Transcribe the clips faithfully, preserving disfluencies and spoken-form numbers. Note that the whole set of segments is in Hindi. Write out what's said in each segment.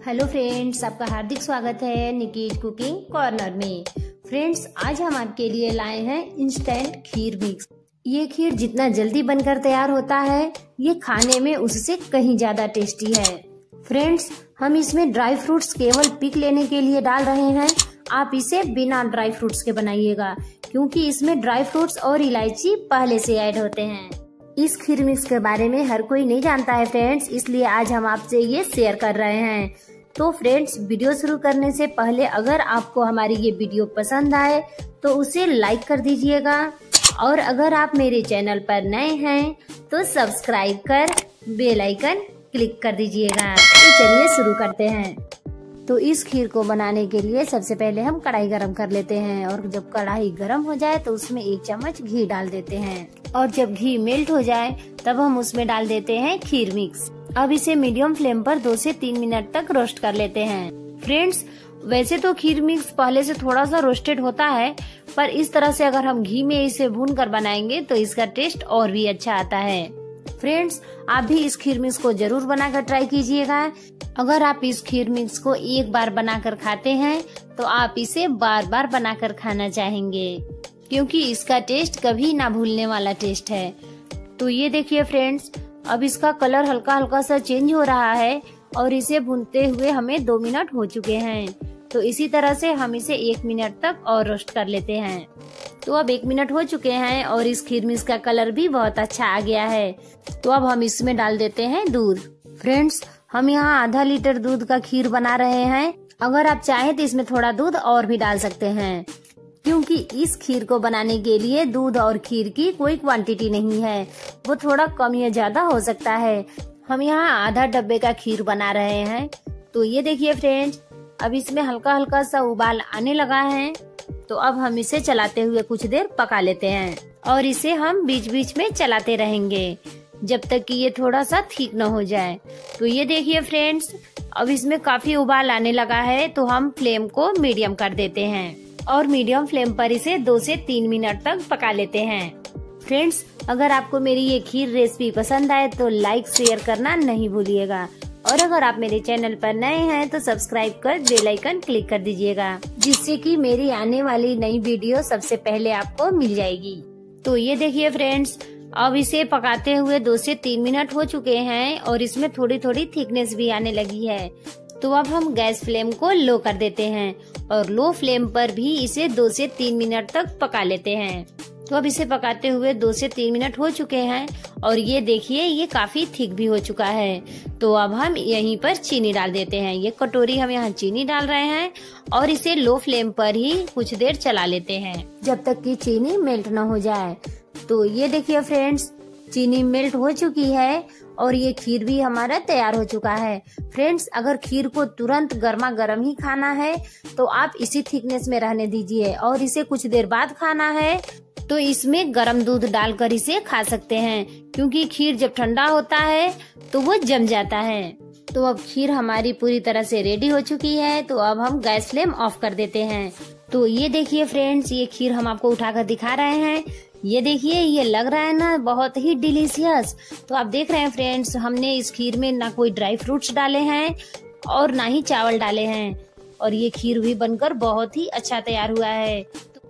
हेलो फ्रेंड्स, आपका हार्दिक स्वागत है निकीज कुकिंग कॉर्नर में। फ्रेंड्स, आज हम आपके लिए लाए हैं इंस्टेंट खीर मिक्स। ये खीर जितना जल्दी बनकर तैयार होता है, ये खाने में उससे कहीं ज्यादा टेस्टी है। फ्रेंड्स, हम इसमें ड्राई फ्रूट्स केवल पिक लेने के लिए डाल रहे हैं। आप इसे बिना ड्राई फ्रूट्स के बनाइएगा, क्योंकि इसमें ड्राई फ्रूट्स और इलायची पहले से ऐड होते हैं। इस खीर मिक्स के बारे में हर कोई नहीं जानता है फ्रेंड्स, इसलिए आज हम आपसे ये शेयर कर रहे हैं। तो फ्रेंड्स, वीडियो शुरू करने से पहले अगर आपको हमारी ये वीडियो पसंद आए तो उसे लाइक कर दीजिएगा, और अगर आप मेरे चैनल पर नए हैं तो सब्सक्राइब कर बेल आइकन क्लिक कर दीजिएगा। तो चलिए शुरू करते हैं। तो इस खीर को बनाने के लिए सबसे पहले हम कढ़ाई गरम कर लेते हैं, और जब कढ़ाई गरम हो जाए तो उसमें एक चम्मच घी डाल देते हैं, और जब घी मेल्ट हो जाए तब हम उसमें डाल देते हैं खीर मिक्स। अब इसे मीडियम फ्लेम पर दो से तीन मिनट तक रोस्ट कर लेते हैं। फ्रेंड्स, वैसे तो खीर मिक्स पहले से थोड़ा सा रोस्टेड होता है, पर इस तरह से अगर हम घी में इसे भून कर बनाएंगे तो इसका टेस्ट और भी अच्छा आता है। फ्रेंड्स, आप भी इस खीर मिक्स को जरूर बनाकर ट्राई कीजिएगा। अगर आप इस खीर मिक्स को एक बार बनाकर खाते हैं तो आप इसे बार बार बनाकर खाना चाहेंगे, क्योंकि इसका टेस्ट कभी ना भूलने वाला टेस्ट है। तो ये देखिए फ्रेंड्स, अब इसका कलर हल्का हल्का सा चेंज हो रहा है, और इसे भूनते हुए हमें दो मिनट हो चुके हैं। तो इसी तरह से हम इसे एक मिनट तक और रोस्ट कर लेते हैं। तो अब एक मिनट हो चुके हैं और इस खीर मिक्स का कलर भी बहुत अच्छा आ गया है। तो अब हम इसमें डाल देते हैं दूध। फ्रेंड्स, हम यहाँ आधा लीटर दूध का खीर बना रहे हैं। अगर आप चाहें तो इसमें थोड़ा दूध और भी डाल सकते हैं, क्योंकि इस खीर को बनाने के लिए दूध और खीर की कोई क्वांटिटी नहीं है, वो थोड़ा कम या ज्यादा हो सकता है। हम यहाँ आधा डब्बे का खीर बना रहे हैं। तो ये देखिए फ्रेंड्स, अब इसमें हल्का हल्का सा उबाल आने लगा है। तो अब हम इसे चलाते हुए कुछ देर पका लेते हैं, और इसे हम बीच बीच में चलाते रहेंगे जब तक कि ये थोड़ा सा ठीक न हो जाए। तो ये देखिए फ्रेंड्स, अब इसमें काफी उबाल आने लगा है, तो हम फ्लेम को मीडियम कर देते हैं, और मीडियम फ्लेम पर इसे दो से तीन मिनट तक पका लेते हैं। फ्रेंड्स, अगर आपको मेरी ये खीर रेसिपी पसंद आए तो लाइक शेयर करना नहीं भूलिएगा, और अगर आप मेरे चैनल पर नए हैं तो सब्सक्राइब कर बेल आइकन क्लिक कर दीजिएगा, जिससे कि मेरी आने वाली नई वीडियो सबसे पहले आपको मिल जाएगी। तो ये देखिए फ्रेंड्स, अब इसे पकाते हुए दो से तीन मिनट हो चुके हैं, और इसमें थोड़ी थोड़ी थिकनेस भी आने लगी है। तो अब हम गैस फ्लेम को लो कर देते हैं, और लो फ्लेम पर भी इसे दो से तीन मिनट तक पका लेते हैं। तो अब इसे पकाते हुए दो से तीन मिनट हो चुके हैं, और ये देखिए ये काफी थिक भी हो चुका है। तो अब हम यहीं पर चीनी डाल देते हैं। ये कटोरी हम यहाँ चीनी डाल रहे हैं, और इसे लो फ्लेम पर ही कुछ देर चला लेते हैं, जब तक कि चीनी मेल्ट न हो जाए। तो ये देखिए फ्रेंड्स, चीनी मेल्ट हो चुकी है, और ये खीर भी हमारा तैयार हो चुका है। फ्रेंड्स, अगर खीर को तुरंत गर्मा गर्म ही खाना है तो आप इसी थिकनेस में रहने दीजिए, और इसे कुछ देर बाद खाना है तो इसमें गर्म दूध डालकर इसे खा सकते हैं, क्योंकि खीर जब ठंडा होता है तो वो जम जाता है। तो अब खीर हमारी पूरी तरह से रेडी हो चुकी है। तो अब हम गैस फ्लेम ऑफ कर देते हैं। तो ये देखिए फ्रेंड्स, ये खीर हम आपको उठाकर दिखा रहे हैं। ये देखिए, ये लग रहा है ना बहुत ही डिलीशियस। तो आप देख रहे हैं फ्रेंड्स, हमने इस खीर में ना कोई ड्राई फ्रूट्स डाले हैं और ना ही चावल डाले हैं, और ये खीर भी बनकर बहुत ही अच्छा तैयार हुआ है।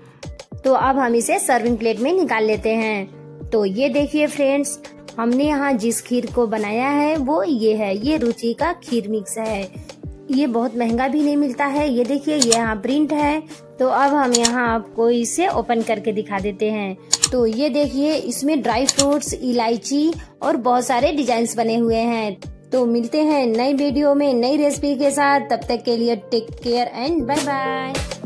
तो अब हम इसे सर्विंग प्लेट में निकाल लेते हैं। तो ये देखिए फ्रेंड्स, हमने यहाँ जिस खीर को बनाया है वो ये है, ये रुचि का खीर मिक्स है। ये बहुत महंगा भी नहीं मिलता है। ये देखिए, ये यहाँ प्रिंट है। तो अब हम यहाँ आपको इसे ओपन करके दिखा देते हैं। तो ये देखिए, इसमें ड्राई फ्रूट्स, इलायची और बहुत सारे डिजाइन्स बने हुए हैं। तो मिलते हैं नई वीडियो में नई रेसिपी के साथ। तब तक के लिए take care and bye bye.